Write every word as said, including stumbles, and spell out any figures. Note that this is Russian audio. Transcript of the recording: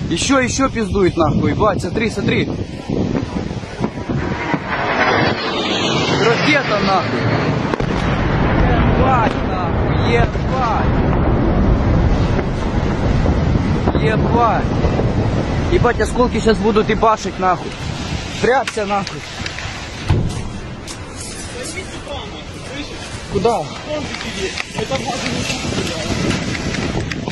Еще, еще пиздует нахуй. Бать, смотри, смотри. Ракета нахуй. Ебать нахуй, ебать. Ебать. Ебать, осколки сейчас будут ебашить нахуй. Прячься нахуй. Куда?